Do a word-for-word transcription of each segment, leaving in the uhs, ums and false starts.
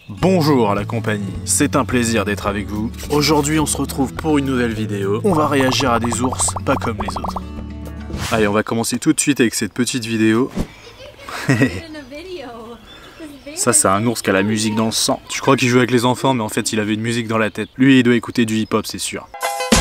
Bonjour à la compagnie, c'est un plaisir d'être avec vous. Aujourd'hui on se retrouve pour une nouvelle vidéo. On va réagir à des ours, pas comme les autres. Allez, on va commencer tout de suite avec cette petite vidéo. Ça c'est un ours qui a la musique dans le sang. Je crois qu'il joue avec les enfants mais en fait il avait une musique dans la tête. Lui il doit écouter du hip hop c'est sûr.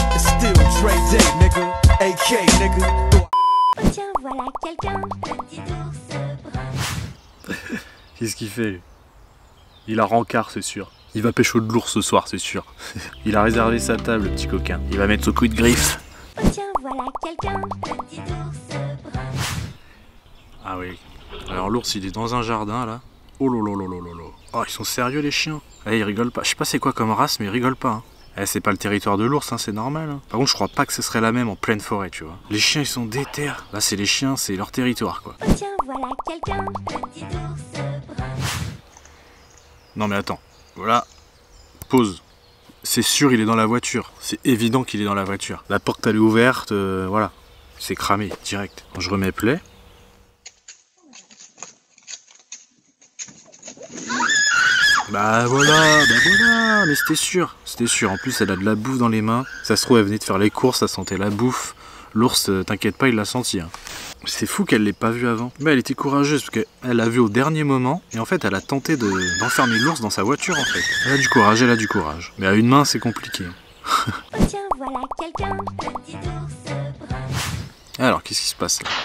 Tiens, voilà quelqu'un, petit ours brun. Qu'est-ce qu'il fait lui? Il a rencard c'est sûr. Il va pécho de l'ours ce soir c'est sûr. Il a réservé sa table le petit coquin. Il va mettre son coup de griffe. Tiens, voilà quelqu'un, petit ours brun. Ah oui. Alors l'ours il est dans un jardin là. Oh lolololololo. Oh ils sont sérieux les chiens. Eh ils rigolent pas. Je sais pas c'est quoi comme race mais ils rigolent pas. Hein. Eh c'est pas le territoire de l'ours hein, c'est normal. Hein. Par contre je crois pas que ce serait la même en pleine forêt tu vois. Les chiens ils sont déter. Là c'est les chiens, c'est leur territoire quoi. Tiens, voilà quelqu'un, petit ours brun. Non mais attends. Voilà. Pause. C'est sûr il est dans la voiture. C'est évident qu'il est dans la voiture. La porte elle est ouverte, euh, voilà. C'est cramé, direct. Je remets play. Bah voilà, bah voilà, mais c'était sûr, c'était sûr. En plus, elle a de la bouffe dans les mains. Ça se trouve, elle venait de faire les courses, ça sentait la bouffe. L'ours, t'inquiète pas, il l'a senti. Hein. C'est fou qu'elle l'ait pas vu avant. Mais elle était courageuse parce qu'elle l'a vu au dernier moment. Et en fait, elle a tenté de, d'enfermer l'ours dans sa voiture en fait. Elle a du courage, elle a du courage. Mais à une main, c'est compliqué. Tiens, voilà quelqu'un, petit ours brun. Alors, qu'est-ce qui se passe là?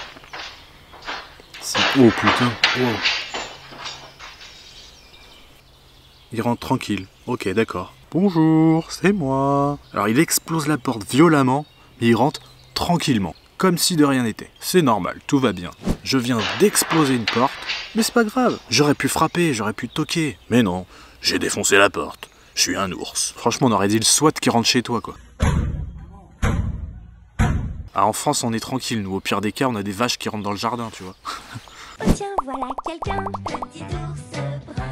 Oh putain, oh. Il rentre tranquille. Ok, d'accord. Bonjour, c'est moi. Alors il explose la porte violemment, mais il rentre tranquillement, comme si de rien n'était. C'est normal, tout va bien. Je viens d'exploser une porte, mais c'est pas grave. J'aurais pu frapper, j'aurais pu toquer. Mais non, j'ai défoncé la porte. Je suis un ours. Franchement, on aurait dit le SWAT qui rentre chez toi, quoi. Ah, en France, on est tranquille, nous. Au pire des cas, on a des vaches qui rentrent dans le jardin, tu vois. Tiens, voilà quelqu'un, petit ours brun.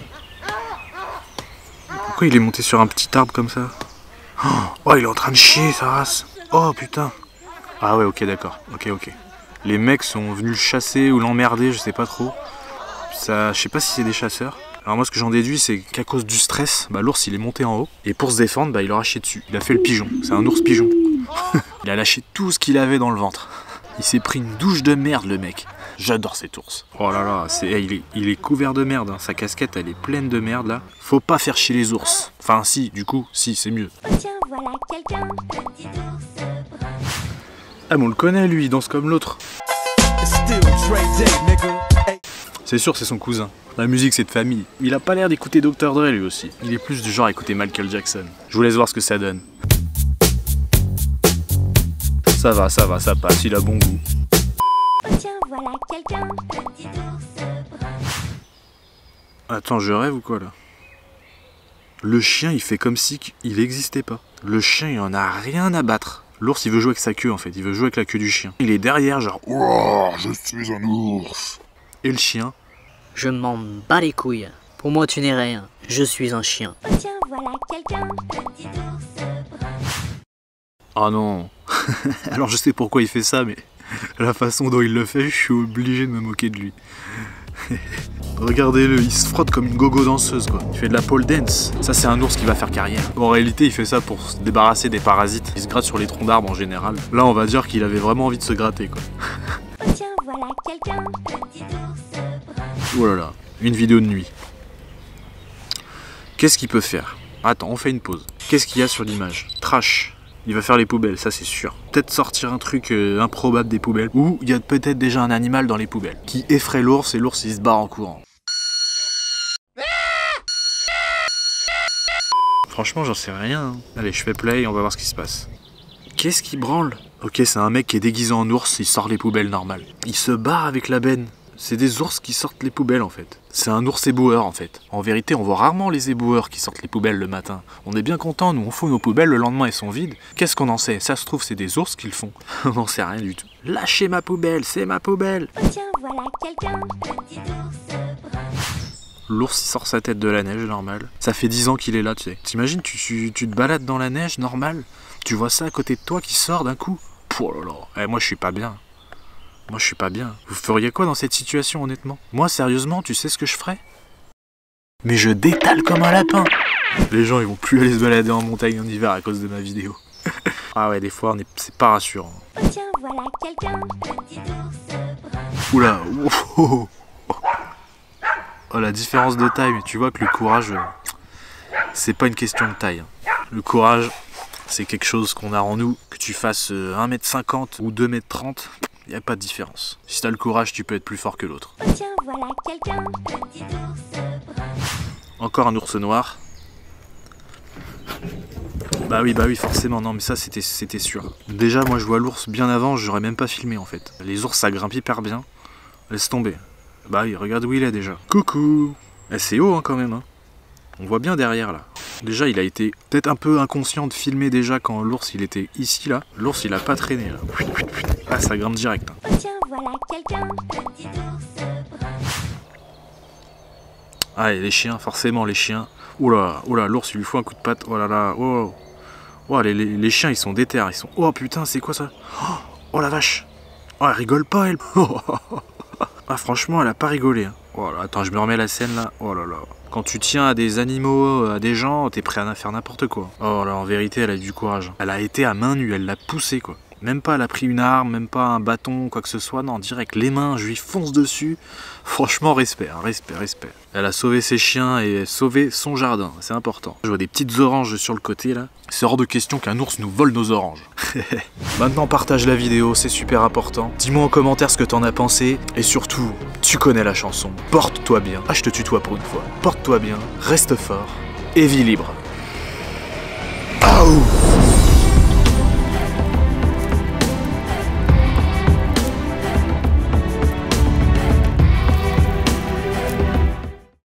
Pourquoi il est monté sur un petit arbre comme ça? Oh, il est en train de chier sa race. Oh putain. Ah ouais, ok, d'accord. Ok, ok. Les mecs sont venus le chasser ou l'emmerder, je sais pas trop. Ça, je sais pas si c'est des chasseurs. Alors moi, ce que j'en déduis, c'est qu'à cause du stress, bah, l'ours il est monté en haut. Et pour se défendre, bah, il leur a chié dessus. Il a fait le pigeon. C'est un ours pigeon. Il a lâché tout ce qu'il avait dans le ventre. Il s'est pris une douche de merde, le mec. J'adore cet ours. Oh là là, c'est, hey, il, est, il est couvert de merde. Hein. Sa casquette, elle est pleine de merde là. Faut pas faire chier les ours. Enfin, si, du coup, si, c'est mieux. Tiens, voilà quelqu'un, petit ours brun. Ah, mais on le connaît lui, il danse comme l'autre. C'est sûr, c'est son cousin. La musique, c'est de famille. Il a pas l'air d'écouter docteur Dre lui aussi. Il est plus du genre à écouter Michael Jackson. Je vous laisse voir ce que ça donne. Ça va, ça va, ça passe, il a bon goût. Tiens, voilà quelqu'un, petit ours brun. Attends, je rêve ou quoi là? Le chien, il fait comme si il n'existait pas. Le chien, il en a rien à battre. L'ours, il veut jouer avec sa queue en fait, il veut jouer avec la queue du chien. Il est derrière, genre, oh, je suis un ours. Et le chien? Je m'en bats les couilles. Pour moi, tu n'es rien. Je suis un chien. Tiens, voilà quelqu'un, petit ours brun. Ah non. Alors je sais pourquoi il fait ça, mais la façon dont il le fait, je suis obligé de me moquer de lui. Regardez-le, il se frotte comme une gogo danseuse quoi. Il fait de la pole dance. Ça c'est un ours qui va faire carrière. Bon, en réalité il fait ça pour se débarrasser des parasites. Il se gratte sur les troncs d'arbres en général. Là on va dire qu'il avait vraiment envie de se gratter quoi. Tiens, voilà quelqu'un, petit ours brun. Oh là là, une vidéo de nuit. Qu'est-ce qu'il peut faire? Attends, on fait une pause. Qu'est-ce qu'il y a sur l'image? Trash. Il va faire les poubelles, ça c'est sûr. Peut-être sortir un truc euh, improbable des poubelles. Ou il y a peut-être déjà un animal dans les poubelles qui effraie l'ours et l'ours il se barre en courant. Franchement j'en sais rien. Hein. Allez je fais play et on va voir ce qui se passe. Qu'est-ce qui branle? Ok c'est un mec qui est déguisé en ours, il sort les poubelles normales. Il se barre avec la benne. C'est des ours qui sortent les poubelles en fait. C'est un ours éboueur en fait. En vérité, on voit rarement les éboueurs qui sortent les poubelles le matin. On est bien content, nous on fout nos poubelles, le lendemain elles sont vides. Qu'est-ce qu'on en sait? Ça se trouve c'est des ours qui le font. On n'en sait rien du tout. Lâchez ma poubelle, c'est ma poubelle. Tiens, voilà quelqu'un, petit ours brun. L'ours il sort sa tête de la neige normal. Ça fait dix ans qu'il est là tu sais. T'imagines tu, tu, tu te balades dans la neige normal. Tu vois ça à côté de toi qui sort d'un coup. Oh là là, eh, moi je suis pas bien. Moi je suis pas bien. Vous feriez quoi dans cette situation honnêtement? Moi sérieusement, tu sais ce que je ferais? Mais je détale comme un lapin. Les gens ils vont plus aller se balader en montagne en hiver à cause de ma vidéo. Ah ouais, des fois on est... c'est pas rassurant. Oh tiens, voilà quelqu'un, petit ours brun. Oula, oh, oh, oh. Oh, la différence de taille, mais tu vois que le courage, c'est pas une question de taille. Le courage, c'est quelque chose qu'on a en nous. Que tu fasses un mètre cinquante ou deux mètres trente, il n'y a pas de différence. Si t'as le courage, tu peux être plus fort que l'autre. Oh tiens, voilà quelqu'un, petit ours brun. Encore un ours noir. Bah oui, bah oui, forcément, non, mais ça c'était c'était sûr. Déjà, moi je vois l'ours bien avant, j'aurais même pas filmé en fait. Les ours ça grimpe hyper bien. Laisse tomber. Bah oui, regarde où il est déjà. Coucou. Eh, c'est haut hein, quand même. Hein. On voit bien derrière là. Déjà, il a été peut-être un peu inconscient de filmer déjà quand l'ours il était ici là. L'ours il a pas traîné là. Ah, ça grimpe direct. Hein. Oh tiens, voilà quelqu'un, petit ours brun. Ah, et les chiens, forcément les chiens. Oula, oula, l'ours il lui faut un coup de patte. Oh là là, oh. Oh, les, les, les chiens ils sont déter, ils sont... Oh putain, c'est quoi ça? Oh, oh la vache. Oh, elle rigole pas elle. Ah franchement, elle a pas rigolé. Hein. Oh là, attends, je me remets la scène là. Oh là là. Quand tu tiens à des animaux, à des gens, t'es prêt à faire n'importe quoi. Oh là, en vérité, elle a du courage. Elle a été à main nue, elle l'a poussé quoi. Même pas elle a pris une arme, même pas un bâton, quoi que ce soit. Non, direct, les mains, je lui fonce dessus. Franchement, respect, hein, respect, respect. Elle a sauvé ses chiens et sauvé son jardin, c'est important. Je vois des petites oranges sur le côté là. C'est hors de question qu'un ours nous vole nos oranges. Maintenant, partage la vidéo, c'est super important. Dis-moi en commentaire ce que t'en as pensé. Et surtout, tu connais la chanson. Porte-toi bien. Ah, je te tutoie pour une fois. Porte-toi bien, reste fort et vis libre. Aouh!